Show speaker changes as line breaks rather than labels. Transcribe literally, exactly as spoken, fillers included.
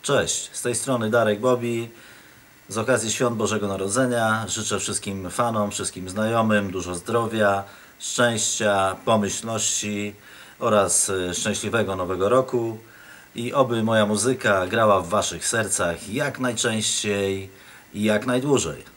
Cześć, z tej strony Darek Bobby. Z okazji Świąt Bożego Narodzenia życzę wszystkim fanom, wszystkim znajomym dużo zdrowia, szczęścia, pomyślności oraz szczęśliwego Nowego Roku i oby moja muzyka grała w waszych sercach jak najczęściej i jak najdłużej.